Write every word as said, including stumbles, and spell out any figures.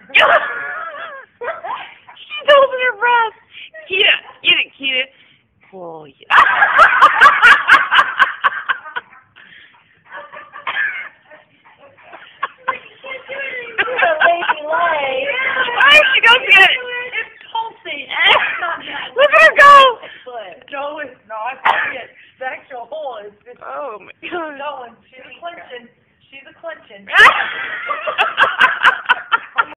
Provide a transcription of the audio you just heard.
She's holding her breath. Kita, get it, Kita. Oh, yeah. Lazy leg. Why she goes get it? It's pulsing. Look at her go. Joe is not. It. The actual hole is just Oh my God. going. She's a clinching. She's a clinching.